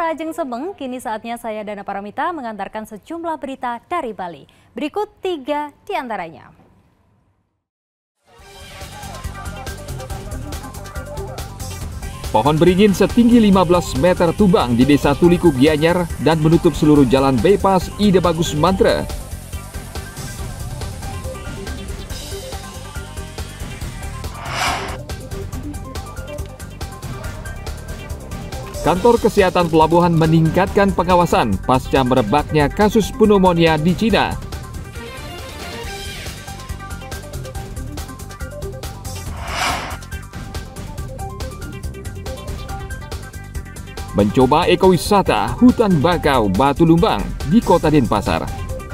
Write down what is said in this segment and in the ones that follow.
Muara Ajeng Sebeng, kini saatnya saya Dana Paramita mengantarkan sejumlah berita dari Bali. Berikut 3 di antaranya. Pohon beringin setinggi 15 meter tumbang di Desa Tuliku Gianyar dan menutup seluruh jalan bypass Ide Bagus Mantra. Kantor Kesehatan Pelabuhan meningkatkan pengawasan pasca merebaknya kasus pneumonia di Cina. Mencoba ekowisata hutan bakau Batu Lumbang di Kota Denpasar.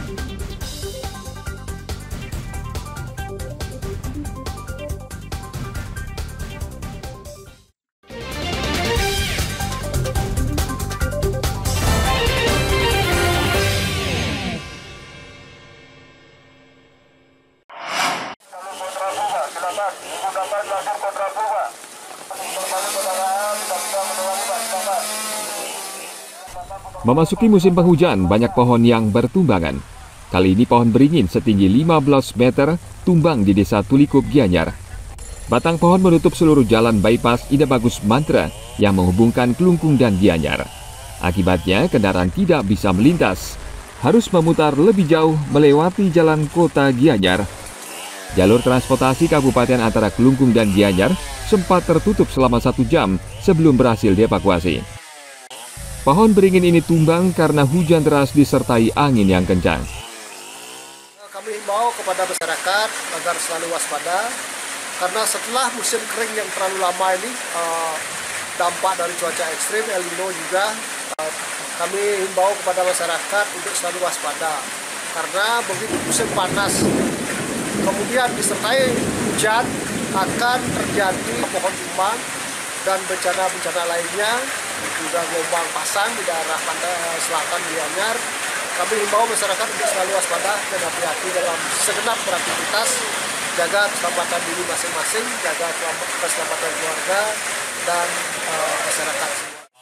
Memasuki musim penghujan, banyak pohon yang bertumbangan. Kali ini pohon beringin setinggi 15 meter tumbang di Desa Tulikup Gianyar. Batang pohon menutup seluruh jalan bypass Ide Bagus Mantra yang menghubungkan Kelungkung dan Gianyar. Akibatnya, kendaraan tidak bisa melintas. Harus memutar lebih jauh melewati jalan kota Gianyar. Jalur transportasi kabupaten antara Kelungkung dan Gianyar sempat tertutup selama 1 jam sebelum berhasil dievakuasi. Pohon beringin ini tumbang karena hujan deras disertai angin yang kencang. Kami himbau kepada masyarakat agar selalu waspada, karena setelah musim kering yang terlalu lama ini, dampak dari cuaca ekstrim El Nino juga, kami himbau kepada masyarakat untuk selalu waspada. Karena begitu musim panas, kemudian disertai hujan, akan terjadi pohon tumbang dan bencana-bencana lainnya, juga gelombang pasang di daerah pantai selatan Gianyar. Kami himbau masyarakat untuk selalu waspada dan hati-hati dalam segenap beraktivitas, jaga keselamatan diri masing-masing, jaga keselamatan keluarga dan masyarakat.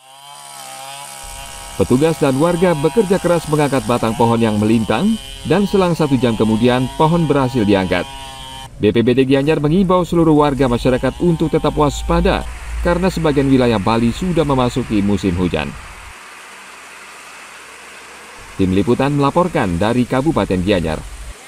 Petugas dan warga bekerja keras mengangkat batang pohon yang melintang dan selang 1 jam kemudian pohon berhasil diangkat. BPBD Gianyar mengimbau seluruh warga masyarakat untuk tetap waspada karena sebagian wilayah Bali sudah memasuki musim hujan. Tim Liputan melaporkan dari Kabupaten Gianyar.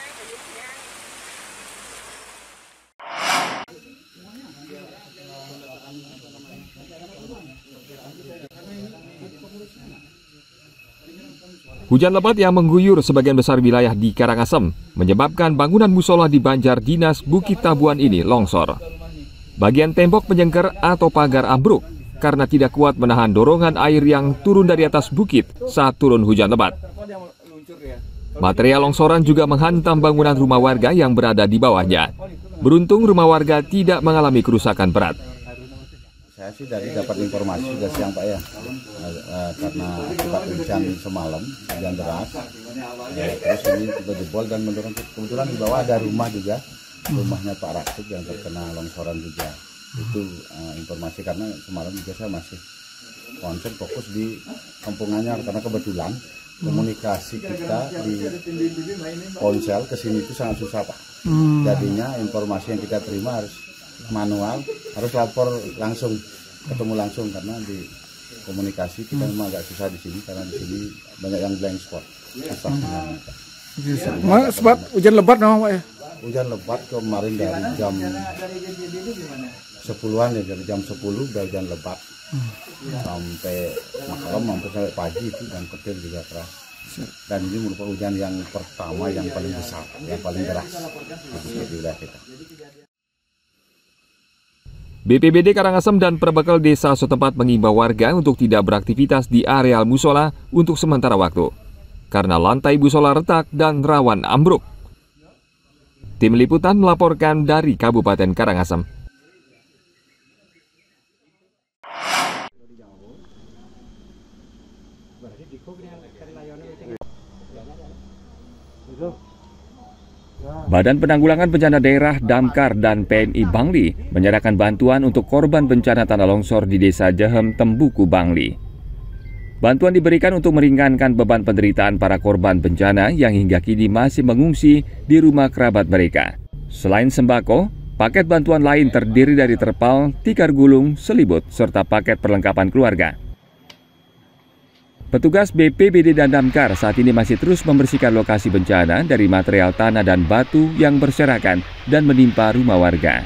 Hujan lebat yang mengguyur sebagian besar wilayah di Karangasem menyebabkan bangunan musola di Banjar Dinas Bukit Tabuan ini longsor. Bagian tembok penyengker atau pagar ambruk karena tidak kuat menahan dorongan air yang turun dari atas bukit saat turun hujan lebat. Material longsoran juga menghantam bangunan rumah warga yang berada di bawahnya. Beruntung rumah warga tidak mengalami kerusakan berat. Saya sih dari dapat informasi sudah siang Pak ya, karena akibat hujan semalam, hujan deras, terus ini juga jebol dan mendorong, kebetulan di bawah ada rumah juga, rumahnya Pak Rakib yang terkena longsoran juga. Itu informasi, karena semalam juga saya masih konsen fokus di Kampung Anyar, karena kebetulan komunikasi kita di ponsel kesini itu sangat susah Pak. Jadinya informasi yang kita terima harus manual, harus lapor langsung, ketemu langsung, karena di komunikasi kita memang agak susah di sini, karena di sini banyak yang blank spot. Susah sebenarnya. Sebab hujan lebat memang Pak ya? Hujan lebat kemarin dari jam 10-an ya, dari jam 10 udah hujan lebat sampai malam, hampir sampai pagi itu, dan petir juga keras. Dan ini merupakan hujan yang pertama yang paling besar, yang paling deras di wilayah kita. BPBD Karangasem dan Perbekal Desa setempat mengimbau warga untuk tidak beraktivitas di areal musola untuk sementara waktu, karena lantai musola retak dan rawan ambruk. Tim Liputan melaporkan dari Kabupaten Karangasem. Badan Penanggulangan Bencana Daerah Damkar dan PNI Bangli menyerahkan bantuan untuk korban bencana tanah longsor di Desa Jahem, Tembuku, Bangli. Bantuan diberikan untuk meringankan beban penderitaan para korban bencana yang hingga kini masih mengungsi di rumah kerabat mereka. Selain sembako, paket bantuan lain terdiri dari terpal, tikar gulung, selimut, serta paket perlengkapan keluarga. Petugas BPBD dan Damkar saat ini masih terus membersihkan lokasi bencana dari material tanah dan batu yang berserakan dan menimpa rumah warga.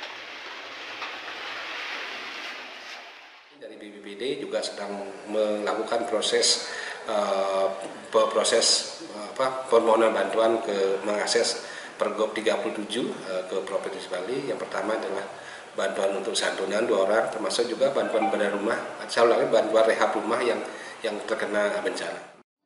Dari BPBD juga sedang melakukan proses permohonan bantuan ke mengakses Pergub 37 ke Provinsi Bali. Yang pertama adalah bantuan untuk santunan 2 orang, termasuk juga bantuan bedah rumah, bantuan rehab rumah yang terkena bencana.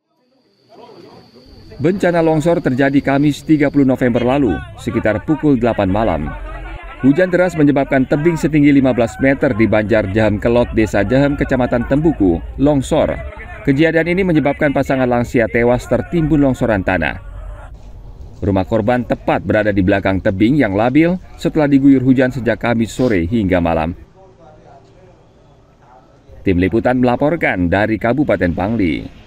Bencana longsor terjadi Kamis 30 November lalu, sekitar pukul 8 malam. Hujan deras menyebabkan tebing setinggi 15 meter di Banjar Jahem Kelot, Desa Jahem, Kecamatan Tembuku, longsor. Kejadian ini menyebabkan pasangan lansia tewas tertimbun longsoran tanah. Rumah korban tepat berada di belakang tebing yang labil setelah diguyur hujan sejak Kamis sore hingga malam. Tim Liputan melaporkan dari Kabupaten Pangli.